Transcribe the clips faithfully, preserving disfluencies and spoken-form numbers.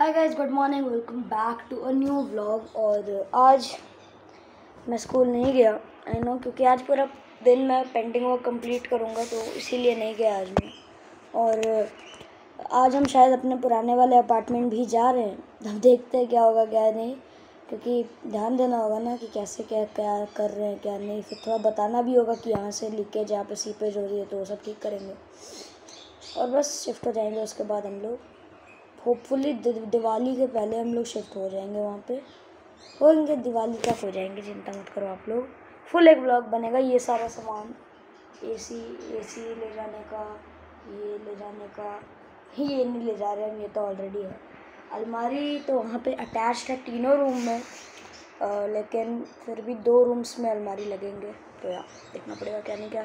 Hi guys, good morning, welcome back to a new vlog. और आज मैं school नहीं गया, आई नो, क्योंकि आज पूरा दिन मैं पेंटिंग वर्क कंप्लीट करूँगा, तो इसीलिए नहीं गया आज मैं। और आज हम शायद अपने पुराने वाले अपार्टमेंट भी जा रहे हैं। अब देखते हैं क्या होगा क्या नहीं, क्योंकि ध्यान देना होगा ना कि कैसे क्या क्या कर रहे हैं क्या नहीं। फिर थोड़ा बताना भी होगा कि यहाँ से लीकेज, यहाँ पे सीपेज हो रही है, तो वो सब ठीक करेंगे और बस शिफ्ट हो जाएंगे। उसके बाद हम लोग होपफुली दिवाली के पहले हम लोग शिफ्ट हो जाएंगे, वहाँ पे होंगे, दिवाली तक हो जाएंगे, चिंता मत करो आप लोग। फुल एक ब्लॉग बनेगा। ये सारा सामान, एसी एसी ले जाने का, ये ले जाने का, ये नहीं ले जा रहे हम, ये तो ऑलरेडी है। अलमारी तो वहाँ पे अटैच्ड है तीनों रूम में, आ, लेकिन फिर भी दो रूम्स में अलमारी लगेंगे, तो यार देखना पड़ेगा क्या नहीं क्या।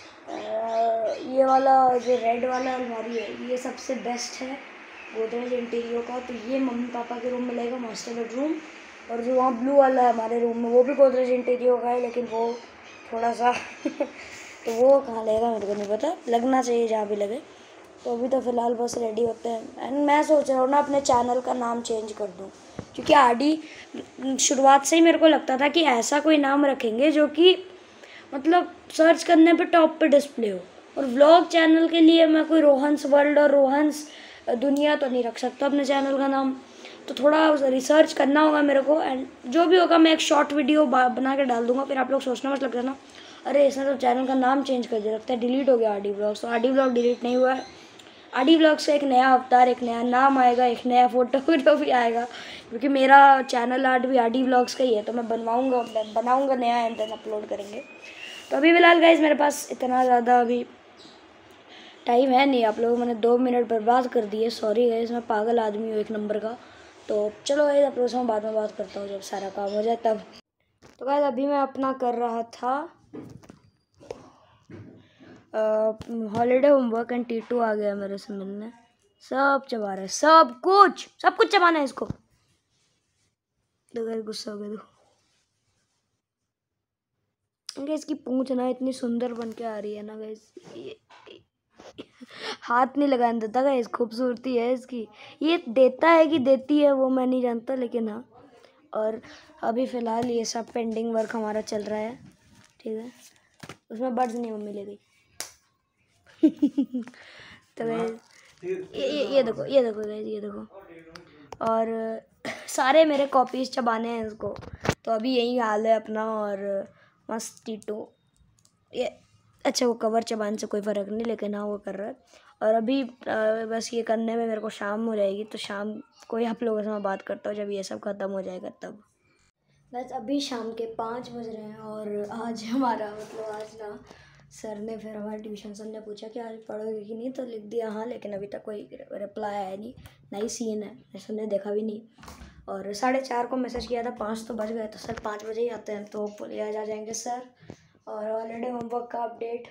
आ, ये वाला जो रेड वाला अलमारी है, ये सबसे बेस्ट है गोदरेज इंटीरियो का। तो ये मम्मी पापा के रूम में लगेगा, मास्टर बेडरूम। और जो वहाँ ब्लू वाला है हमारे रूम में, वो भी गोदरेज इंटीरियो का है, लेकिन वो थोड़ा सा तो वो कहाँ लगेगा मेरे को नहीं पता, लगना चाहिए जहाँ भी लगे। तो अभी तो फ़िलहाल बस रेडी होते हैं। एंड मैं सोच रहा हूँ ना अपने चैनल का नाम चेंज कर दूँ, क्योंकि आडी शुरुआत से ही मेरे को लगता था कि ऐसा कोई नाम रखेंगे जो कि मतलब सर्च करने पे टॉप पे डिस्प्ले हो। और व्लॉग चैनल के लिए मैं कोई रोहन्स वर्ल्ड और रोहन्स दुनिया तो नहीं रख सकता अपने चैनल का नाम, तो थोड़ा रिसर्च करना होगा मेरे को। एंड जो भी होगा मैं एक शॉर्ट वीडियो बना के डाल दूंगा, फिर आप लोग सोचना मत लग जाना अरे इसने तो चैनल का नाम चेंज कर दिया, लगता है डिलीट हो गया आरडी व्लॉग्स। तो आरडी व्लॉग डिलीट नहीं हुआ है। आरडी व्लॉग्स का एक नया अवतार, एक नया नाम आएगा, एक नया फोटो वीडियो भी आएगा, क्योंकि मेरा चैनल आर्ट भी आरडी व्लॉग्स का ही है। तो मैं बनवाऊँगा बनाऊँगा नया एंड देन अपलोड करेंगे। तो अभी फ़िलहाल गाइज मेरे पास इतना ज़्यादा अभी टाइम है नहीं। आप लोगों मैंने दो मिनट बर्बाद कर दिए, सॉरी गाइस, मैं पागल आदमी हूँ एक नंबर का। तो चलो गाइस, आप लोगों से मैं बाद में बात करता हूँ जब सारा काम हो जाए तब। तो गाइस अभी मैं अपना कर रहा था हॉलीडे होमवर्क, एंड टीटू आ गया मेरे से मिलने, सब चबा रहा है, सब कुछ सब कुछ चबाना है इसको। तो गाइस गुस्सा हो गया, देखो इसकी पूंछ ना इतनी सुंदर बन के आ रही है ना गाइस, हाथ नहीं लगाने देता गाइस, खूबसूरती है इसकी। ये देता है कि देती है वो मैं नहीं जानता, लेकिन हाँ। और अभी फ़िलहाल ये सब पेंडिंग वर्क हमारा चल रहा है, ठीक है। उसमें बर्ड्स नहीं, मम्मी ले गई तो गाइस ये, ये ये देखो ये देखो गाइस ये देखो। और सारे मेरे कॉपीज़ चबाने हैं इसको, तो अभी यही हाल है अपना। और मस्त टीटू ये, अच्छा वो कवर चबाने से कोई फ़र्क नहीं, लेकिन हाँ वो कर रहा है। और अभी आ, बस ये करने में मेरे को शाम हो जाएगी, तो शाम को ही आप लोगों से मैं बात करता हूँ जब ये सब ख़त्म हो जाएगा तब। बस अभी शाम के पाँच बज रहे हैं, और आज हमारा मतलब आज ना सर ने फिर हमारे ट्यूशन सर ने पूछा कि आज पढ़ोगे कि नहीं, तो लिख दिया हाँ, लेकिन अभी तक कोई रिप्लाई आया नहीं, नई सीन है, सर ने देखा भी नहीं। और साढ़े चार को मैसेज किया था, पाँच तो बज गए, तो सर पाँच बजे ही आते हैं, तो पुलिया आ जाएंगे सर। और हॉलीडे होमवर्क का अपडेट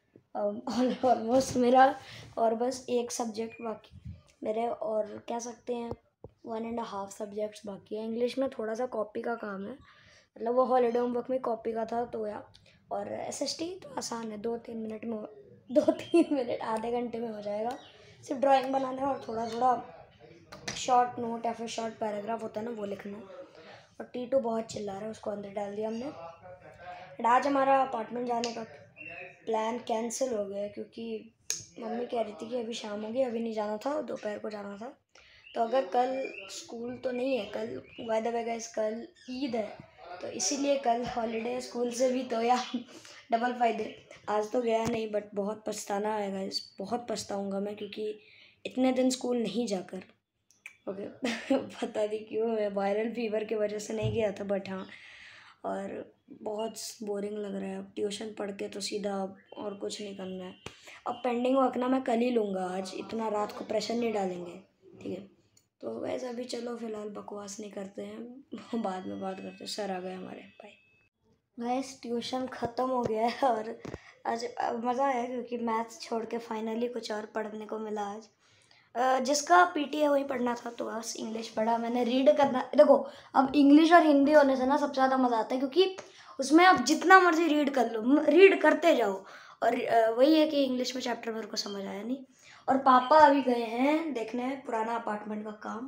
ऑलमोस्ट मेरा और बस एक सब्जेक्ट बाकी मेरे, और कह सकते हैं वन एंड हाफ सब्जेक्ट्स बाकी है। इंग्लिश में थोड़ा सा कॉपी का काम है, मतलब वो हॉलीडे होमवर्क में कॉपी का था, तो या और एसएसटी तो आसान है, दो तीन मिनट में दो तीन मिनट आधे घंटे में हो जाएगा। सिर्फ ड्राइंग बनाना और थोड़ा थोड़ा शॉर्ट नोट या फिर शॉर्ट पैराग्राफ होता है ना, वो लिखना। और टीटू बहुत चिल्ला रहा है, उसको अंदर डाल दिया हमने। बट आज हमारा अपार्टमेंट जाने का प्लान कैंसिल हो गया, क्योंकि मम्मी कह रही थी कि अभी शाम होगी, अभी नहीं जाना था, दोपहर को जाना था। तो अगर कल स्कूल तो नहीं है, कल बाय द वे गाइस कल ईद है, तो इसीलिए कल हॉलीडे स्कूल से भी, तो या डबल फ़ायदे। आज तो गया नहीं, बट बहुत पछताना है गाइस, बहुत पछताऊँगा मैं, क्योंकि इतने दिन स्कूल नहीं जाकर ओके पता नहीं क्यों, मैं वायरल फीवर की वजह से नहीं गया था, बट हाँ। और बहुत बोरिंग लग रहा है अब, ट्यूशन पढ़ के तो सीधा अब और कुछ नहीं करना है। अब पेंडिंग वर्क ना मैं कल ही लूँगा, आज इतना रात को प्रेशर नहीं डालेंगे, ठीक है। तो वैसे अभी चलो फ़िलहाल बकवास नहीं करते हैं, बाद में बात करते हैं। सर आ गए हमारे, बाय। गाइस ट्यूशन ख़त्म हो गया है, और आज मज़ा आया क्योंकि मैथ्स छोड़ के फाइनली कुछ और पढ़ने को मिला आज। जिसका पीटी है वही पढ़ना था, तो बस इंग्लिश पढ़ा मैंने। रीड करना, देखो अब इंग्लिश और हिंदी होने से ना सबसे ज़्यादा मज़ा आता है, क्योंकि उसमें आप जितना मर्जी रीड कर लो, रीड करते जाओ। और वही है कि इंग्लिश में चैप्टर मेरे को समझ आया नहीं। और पापा अभी गए हैं देखने पुराना अपार्टमेंट का काम,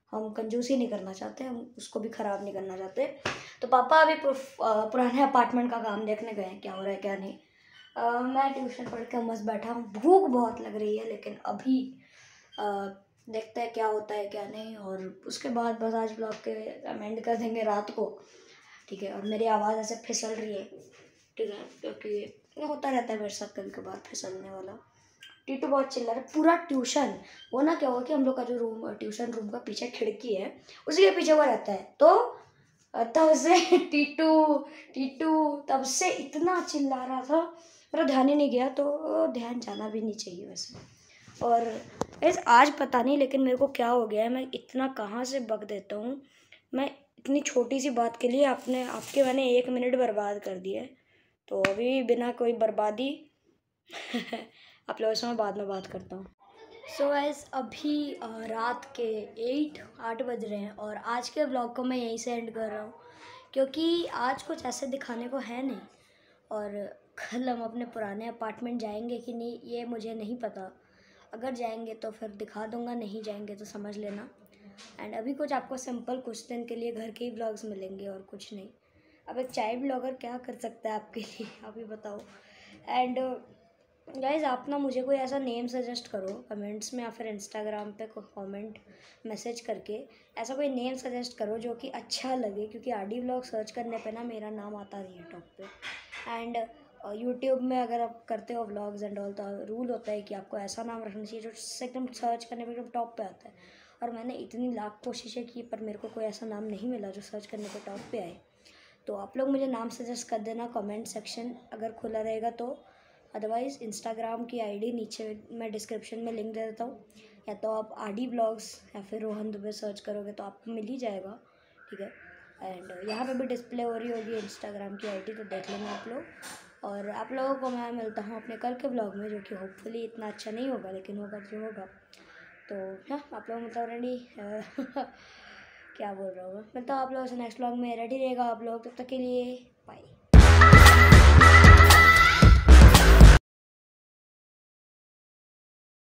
हम कंजूसी नहीं करना चाहते, हम उसको भी ख़राब नहीं करना चाहते। तो पापा अभी पुराने अपार्टमेंट का काम देखने गए हैं, क्या हो रहा है क्या नहीं। आ, मैं ट्यूशन पढ़ के मस्त बैठा हूँ, भूख बहुत लग रही है, लेकिन अभी आ, देखते हैं क्या होता है क्या नहीं। और उसके बाद बस आज ब्लॉग के एंड कर देंगे रात को, ठीक है। और मेरी आवाज़ ऐसे फिसल रही है, ठीक है, क्योंकि होता रहता है मेरे साथ कभी कभार फिसलने वाला। टीटू बहुत चिल्ला रहा है पूरा ट्यूशन। वो ना क्या हुआ कि हम लोग का जो रूम ट्यूशन रूम का पीछे खिड़की है, उसी के पीछे वो रहता है। तो तब से टीटू टीटू तब से इतना चिल्ला रहा था, मेरा ध्यान ही नहीं गया। तो ध्यान जाना भी नहीं चाहिए वैसे। और ऐसे आज पता नहीं लेकिन मेरे को क्या हो गया है, मैं इतना कहाँ से बक देता हूँ। मैं इतनी छोटी सी बात के लिए आपने आपके मैंने एक मिनट बर्बाद कर दिया है। तो अभी बिना कोई बर्बादी आप लोगों से मैं बाद में बात करता हूँ। सो गाइस अभी आ, रात के एट आठ बज रहे हैं और आज के व्लॉग को मैं यहीं से एंड कर रहा हूँ, क्योंकि आज कुछ ऐसे दिखाने को है नहीं। और कल हम अपने पुराने अपार्टमेंट जाएंगे कि नहीं ये मुझे नहीं पता। अगर जाएंगे तो फिर दिखा दूँगा, नहीं जाएंगे तो समझ लेना। एंड अभी कुछ आपको सिंपल कुछ दिन के लिए घर के ही व्लॉग्स मिलेंगे और कुछ नहीं। अब एक चाइल्ड ब्लॉगर क्या कर सकता है आपके लिए, आप ही बताओ। एंड गाइज आप ना मुझे कोई ऐसा नेम सजेस्ट करो कमेंट्स में या फिर इंस्टाग्राम पे कोई कमेंट मैसेज करके, ऐसा कोई नेम सजेस्ट करो जो कि अच्छा लगे, क्योंकि आरडी व्लॉग सर्च करने पे ना मेरा नाम आता नहीं है टॉप पे। एंड यूट्यूब में अगर आप करते हो व्लॉग्स एंड ऑल, तो रूल होता है कि आपको ऐसा नाम रखना चाहिए जो एकदम सर्च करने पे एकदम टॉप पे आता है। और मैंने इतनी लाख कोशिशें की पर मेरे को कोई ऐसा नाम नहीं मिला जो सर्च करने पे टॉप पे आए। तो आप लोग मुझे नाम सजेस्ट कर देना, कमेंट सेक्शन अगर खुला रहेगा तो। अदरवाइज़ इंस्टाग्राम की आईडी नीचे मैं डिस्क्रिप्शन में लिंक दे देता हूँ, या तो आप आरडी ब्लॉग्स या फिर रोहन दुबे सर्च करोगे तो आपको मिल ही जाएगा, ठीक है। एंड यहाँ पे भी डिस्प्ले हो रही होगी इंस्टाग्राम की आईडी, तो देख लेना आप लोग। और आप लोगों को मैं मिलता हूँ अपने कल के ब्लॉग में, जो कि होपफुली इतना अच्छा नहीं होगा, लेकिन होगा जो होगा। तो हाँ आप लोग मतलब रेडी क्या बोल रहा हूँ मैं, मिलता हूँ आप लोगों से नेक्स्ट ब्लॉग में। रेडी रहेगा आप लोग, तब तक के लिए बाय।